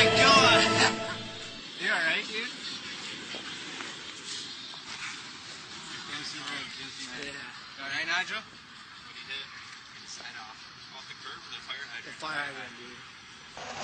my god! You alright, dude? Yeah. Alright, Nigel? What do you hit? Sign off. Off the curb or the fire hydrant? The fire hydrant, dude.